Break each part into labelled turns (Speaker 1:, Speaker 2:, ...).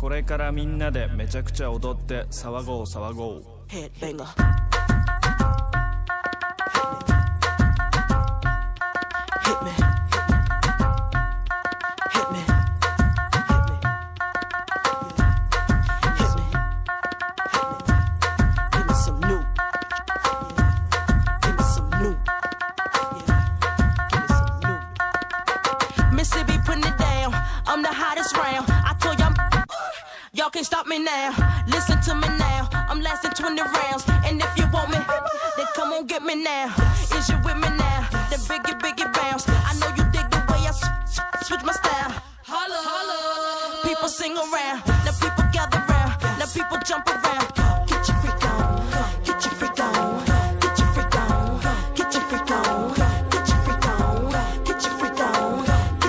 Speaker 1: れからみんなでめちゃくちゃ踊って騒ごう騒ごう
Speaker 2: Headbanger Hit me Hit me Hit me Give me some new Give me some new Give me some new Mississippi putting it down I'm the hottest round I told y'all y'all can't stop me now Listen to me now I'm lasting 20 rounds And if you want me then come on get me now Is you with me now The biggie bounce I know you dig the way I switch my style Holla, holla People sing around Now people gather round Now people jump around Get your freak on Get your freak on Get your freak on Get your freak on Get your freak on Get your freak on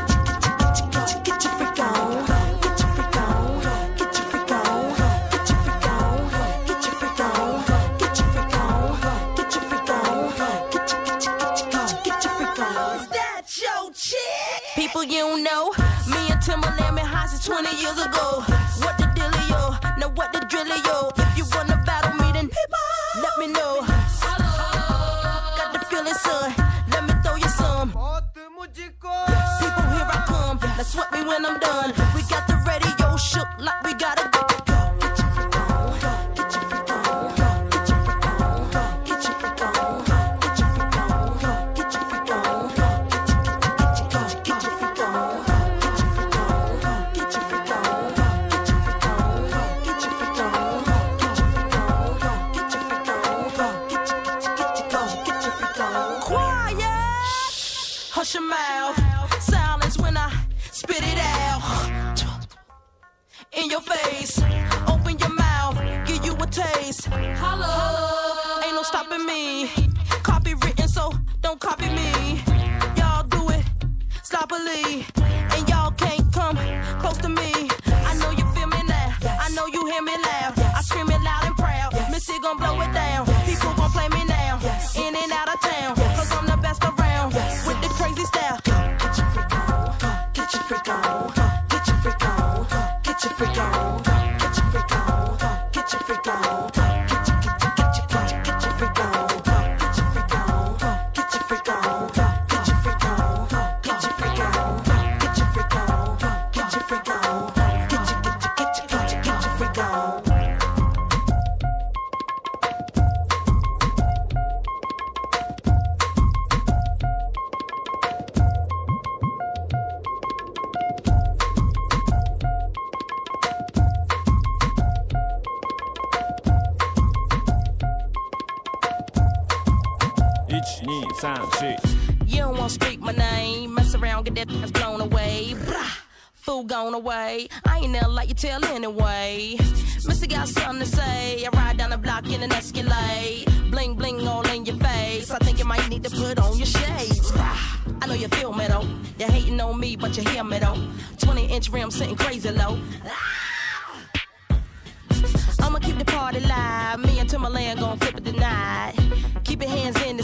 Speaker 2: Get your freak on Get your freak on Get your freak on Get your freak on Get your freak on Get your freak on Get your freak on Get your freak on Is that your chick? People you don't know Me and Timberland been high since 20 years ago What the dealio? Now what the drillio? If you wanna battle me then let me know Got the feeling son Let me throw you some People here I come Now sweat me when I'm done We got the radio shook like we gotta go Get your freak on Get your freak on Get your freak on Get your freak on Get your freak on Get your freak on Get your freak on Get your freak on Get your freak on Get your freak on Get your freak on Get your freak on Get your freak on Get your freak on Quiet Hush your mouth Silence when I spit it out In your face Open your mouth Give you a taste Holla Ain't no stopping me Copywritten so don't copy me Y'all do it sloppily And y'all can't come close to me I know you feel me now I know you hear me loud I scream it loud and proud Missy gon' blow it down People gon' play me now In and out of town Cause I'm the best around With the crazy style Get your freak on Get your freak on Get your freak on Get your freak on Get your freak on Get your freak on Get your freak on Get your freak on Get your freak on Get your freak on Get your freak on Get your freak on Get your freak on Get your freak on Get your freak on You don't wanna speak my name Mess around, get that ass blown away Blah, fool gone away I ain't never like you tell anyway Missy got something to say I ride down the block in an Escalade Bling bling all in your face I think you might need to put on your shades Blah, I know you feel me though You're hating on me but you hear me though 20-inch rim sitting crazy low I'ma keep the party live Me and Timberland gon' flip it tonight Keep your hands in the